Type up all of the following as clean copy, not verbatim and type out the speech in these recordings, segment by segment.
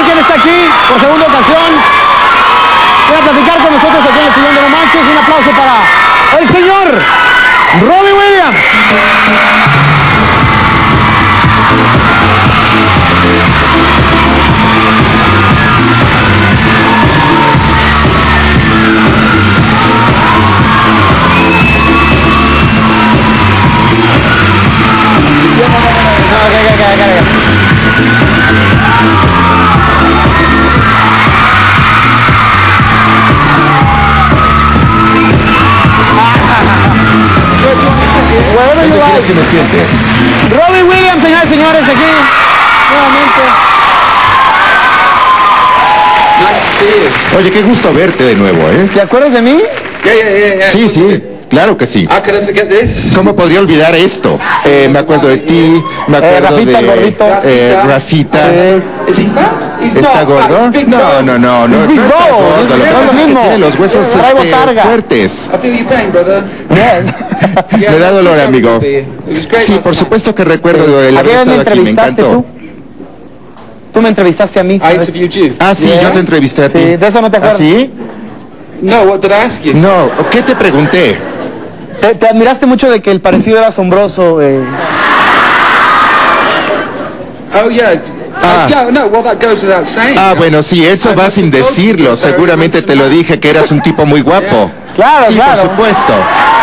que él está aquí por segunda ocasión. Quiere platicar con nosotros aquí en el Sillón de No Manches. Un aplauso para el señor Robbie Williams. ¿Dónde quieres que me siente? Robbie Williams, señoras y señores, aquí nuevamente. Oye, qué gusto verte de nuevo, ¿eh? ¿Te acuerdas de mí? Sí, sí, claro que sí. How could I forget this? ¿Cómo podría olvidar esto? Me acuerdo de ti, me acuerdo Rafita, el de gordito. Rafita. Is he fat? He's ¿Está not gordo? fat, he's big No, bone. no, no, no, Big no está bone. gordo. Lo que No es lo pasa es que mismo. tiene los huesos Trae botarga. fuertes. I feel your pain, brother. Yes. Me da dolor, amigo. It was great Sí, last por night. supuesto que recuerdo el ¿A haber quién me estado aquí, me entrevistaste encantó. tú? Tú me entrevistaste a mí. I interviewed you. Ah, sí, Yeah. yo te entrevisté a ti. Sí, de eso no te ¿Ah, acuerdas. sí? No, what did I ask you? No, ¿qué te pregunté? Te admiraste mucho de que el parecido era asombroso. Oh, yeah. Yeah, no, well, that goes without saying. Ah, bueno, sí, eso I va must sin have told you decirlo. you're very Seguramente te lo handsome. dije que eras un tipo muy guapo. Claro, Sí, claro. por supuesto.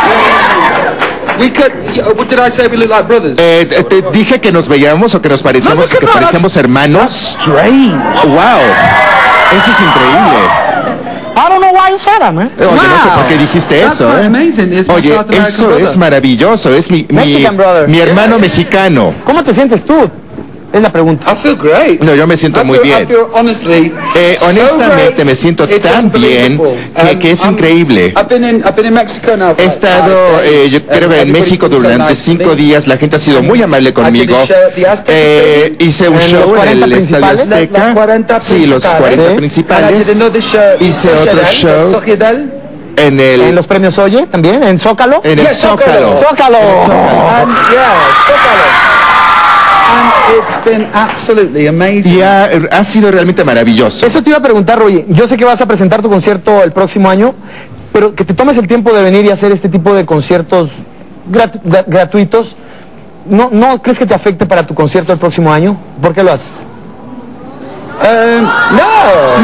We could, what did I say? We look like brothers. Te dije que nos veíamos o que nos parecíamos, No, que no, parecíamos hermanos. Strange. Wow, eso es increíble. I don't know why you said that, man. Oye, no sé por qué dijiste That's eso, quite ¿eh? amazing. It's my Oye, South American eso brother. es maravilloso. Es mi Mexican brother. hermano mexicano. ¿Cómo te sientes tú? Es la pregunta. I feel great. No, yo me siento muy I bien. feel honestly, Honestamente so me siento great, it's tan bien unbelievable. que es increíble. I've been in Mexico now for He like estado, 5 days. yo creo que en Everybody's México been so durante nice to 5 me. días. La gente ha sido muy amable conmigo. I did a show at the Azteca Stadium. Hice un En show los en 40 el Estadio principales. Azteca. Los 40 Sí, los principales. 40 Sí. And I principales. did another show Hice otro show Sociedad. en En el los premios Oye también, en Zócalo. en el Yes, Zócalo. Zócalo. Zócalo. And yeah, Zócalo. And it's been absolutely amazing. Y ha sido realmente maravilloso. Eso te iba a preguntar, Roy. Yo sé que vas a presentar tu concierto el próximo año, pero que te tomes el tiempo de venir y hacer este tipo de conciertos gratuitos. ¿No crees que te afecte para tu concierto el próximo año? ¿Por qué lo haces? No.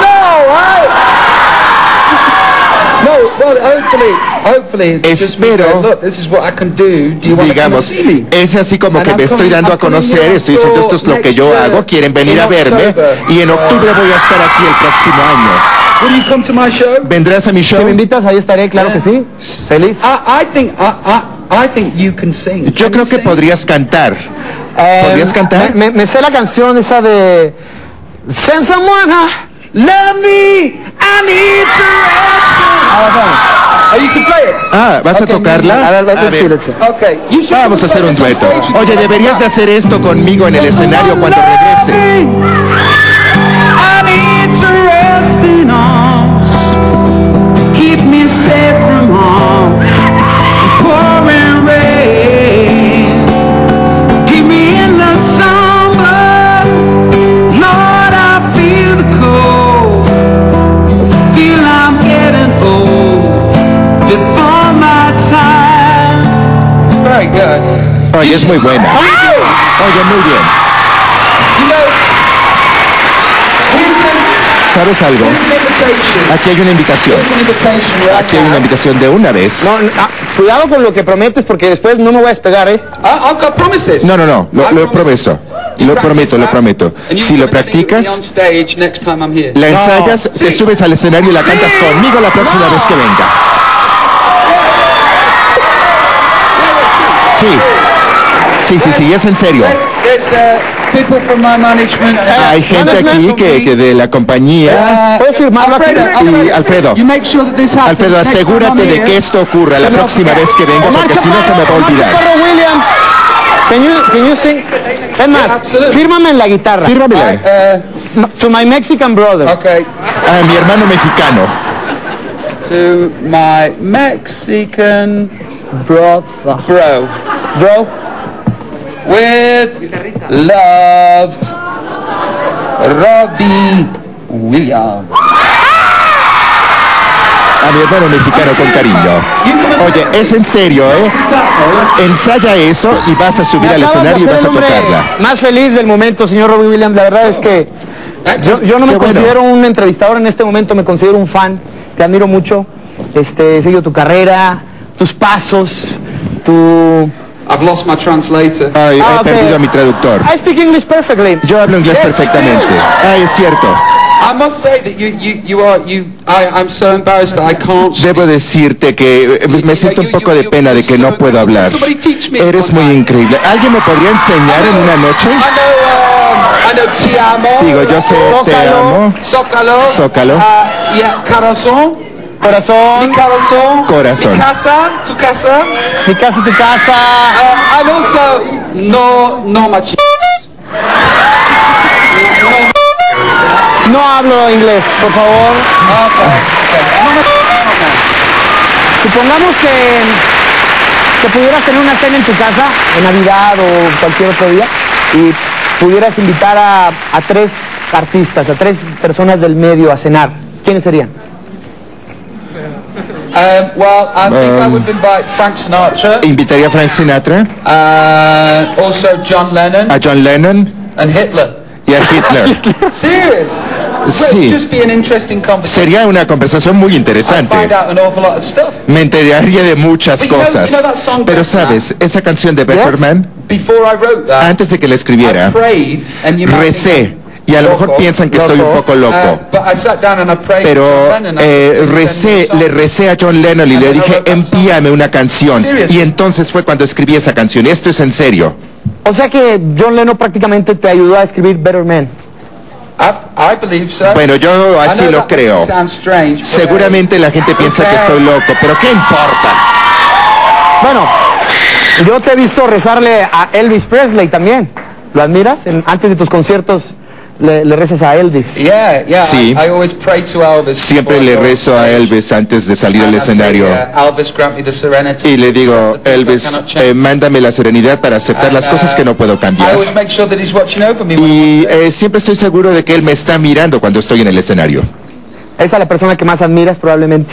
No, well, hopefully. it's just me Espero, going, look, this is what I can do. Do you want to come and Digamos, see me? es así como And que I'm me estoy coming- dando a I'm coming conocer, here estoy diciendo esto es lo que yo for hago, next quieren venir in a verme October. y en octubre voy a estar aquí el próximo año. Will you come to my show? ¿Vendrás a mi show? Si me invitas, ahí estaré, claro que sí. Feliz. I think you can sing. Yo Can creo you que sing? podrías cantar. ¿Podrías cantar? Me sé la canción esa de Send Someone. Love me, I need to rest. Oh, you can play it. ¿Vas a tocarla? A ver, A ver. let's see. Okay. You should Vamos a hacer un play this on dueto. stage. Oye, deberías de hacer esto conmigo en el escenario cuando regrese. I need to rest in arms. Keep me safe from harm. Pouring rain. Keep me in the summer. Lord, I feel the cold. Feel I'm getting old. Before my time. Very good. Oye, es muy buena. Oye, muy bien. You know, ¿Sabes algo? here's an invitation. Aquí hay una invitación. Here's an invitation right Aquí hay una now. invitación de una vez. Cuidado con lo que prometes porque después no me voy a despegar, ¿eh? I've got to promise this. No, I lo promise. prometo. You Lo practice prometo, lo that, prometo. and you're Si lo gonna sing with me on practicas, stage next time I'm here. la ensayas, te Sí. subes al escenario y la cantas Sí. conmigo la próxima No. vez que venga. Sí, es en serio. There's people from my management. Hay gente aquí que de la compañía. ¿Puedes firmarlo aquí? Y Alfredo, You make sure that this happens Alfredo, next time asegúrate I'm de here. que esto ocurra la próxima vez que venga, Omar porque si no se me va a Chaparro, Omar olvidar. Chaparro Williams. Can you sing? Es más, absolutely. fírmame en la guitarra. Fírmamela. To my Mexican brother. Okay. A mi hermano mexicano. To my Mexican Brother. bro. With love. Robbie Williams. A mi hermano mexicano con cariño. Oye, es en serio, ¿eh? Ensaya eso y vas a subir al escenario y vas a tocarla. Más feliz del momento, señor Robbie Williams. La verdad es que yo no me considero un entrevistador en este momento, me considero un fan. Te admiro mucho. He seguido tu carrera, tus pasos, tu... I've lost my translator. Ay, he okay. perdido a mi traductor. I speak English perfectly. Yo hablo inglés perfectamente. Ay, es cierto. I must say that I'm so embarrassed that I can't speak. Debo decirte que me siento un poco de pena de que no puedo hablar. Eres muy increíble. ¿Alguien me podría enseñar en una noche? I know Ti amo. Digo, yo sé, te amo. Zócalo. Zócalo. Yeah, corazón. Corazón. Mi corazón. Corazón. Mi casa. Tu casa. Mi casa, tu casa. And also, no machistas. No hablo inglés, por favor. Supongamos que pudieras tener una cena en tu casa, en Navidad o cualquier otro día, y pudieras invitar a 3 artistas, a 3 personas del medio a cenar. ¿Quiénes serían? Well, I think I would invite Frank Sinatra. Invitaría a Frank Sinatra, Also John Lennon a John Lennon and Hitler. y a Hitler. Serious? Sí. Just be an interesting conversation. Sería una conversación muy I'd interesante. find out an awful lot of stuff. Me enteraría de muchas But you know cosas. that song Pero Better sabes, esa canción de Better Yes. Man, Before I wrote that, antes de que la escribiera, I prayed, and you might recé. think Y a lo mejor loco. piensan que estoy un poco loco. But I sat down and I prayed Pero to John Lennon. I said, "Please send me a song." le recé a John Lennon y le dije, envíame una canción. Seriously? Y entonces fue cuando escribí esa canción. Esto es en serio. O sea que John Lennon prácticamente te ayudó a escribir Better Man. I believe so. Bueno, yo así I know lo that makes creo. it sound strange, but, Seguramente la gente piensa que estoy loco, pero ¿qué importa? Bueno, yo te he visto rezarle a Elvis Presley también. ¿Lo admiras? Antes de tus conciertos le rezas a Elvis. Yeah. Sí. I always pray to Elvis. Siempre before I le go on rezo a stage. Elvis antes de salir al And I say, escenario. Elvis, grant me the serenity Y le to digo, accept the things I Elvis, cannot change. mándame la serenidad para aceptar las cosas que no puedo I cambiar. always make sure that he's watching over me when I'm Y on stage. siempre estoy seguro de que él me está mirando cuando estoy en el escenario. Esa es la persona que más admiras probablemente.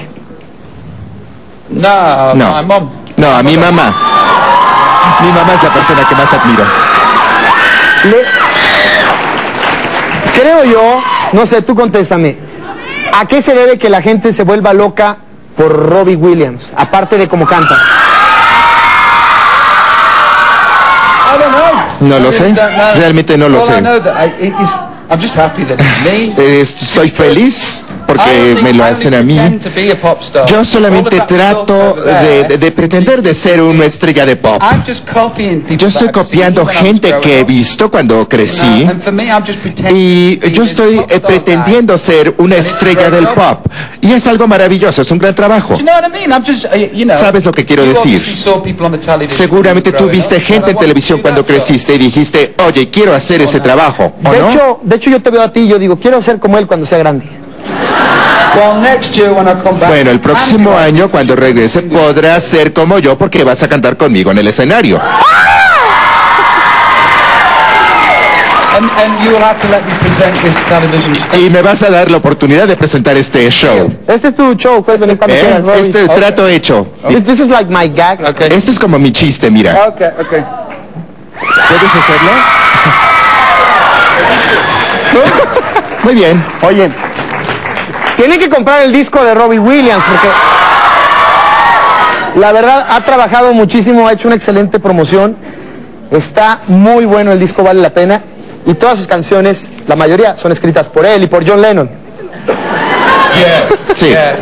No, No. my mom. No, a mi mamá. Mi mamá es la persona que más admiro. Creo yo, no sé, tú contéstame, ¿a qué se debe que la gente se vuelva loca por Robbie Williams, aparte de cómo canta? I don't know. No lo I sé. really don't know. Realmente no lo All sé. I know that I'm just happy that it's me. Soy feliz I porque don't think me lo I hacen a only mí. pretend to be a pop star. Yo All solamente of that trato stuff over there, de pretender de ser una estrella de pop. I'm just copying people Yo estoy that I've seen copiando when I was gente growing que he up. visto cuando crecí. And for me, I'm just pretending Y to be yo this estoy pop star pretendiendo guy. ser una And it's a estrella great del job. pop. Y es algo maravilloso, es un gran trabajo. Do you know what I mean? I'm just, you know. ¿Sabes lo que quiero you decir? obviously saw people on the television Seguramente tú growing viste up, gente en and I televisión want to cuando do that job. creciste y dijiste, oye, quiero hacer ese trabajo, ¿o no? De hecho yo te veo a ti y yo digo, quiero ser como él cuando sea grande. Well, next year when I come back, Bueno, el próximo and- año cuando regrese podrás ser como yo porque vas a cantar conmigo en el escenario. And you will have to let me present this television show. Y me vas a dar la oportunidad de presentar este show. Este es tu show, puedes venir cuando quieras, Robbie. Este trato hecho. This is like my gag. Okay. Esto es como mi chiste, mira. Okay. ¿Puedes hacerlo? Muy bien. Oye, tienen que comprar el disco de Robbie Williams porque la verdad ha trabajado muchísimo, ha hecho una excelente promoción. Está muy bueno el disco, vale la pena. Y todas sus canciones, la mayoría, son escritas por él y por John Lennon. Sí. Yeah.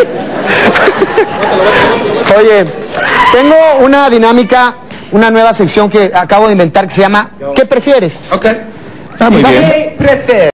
Oye, tengo una dinámica, una nueva sección que acabo de inventar que se llama ¿Qué prefieres? Okay. Ah, muy bien. ¿Qué prefieres?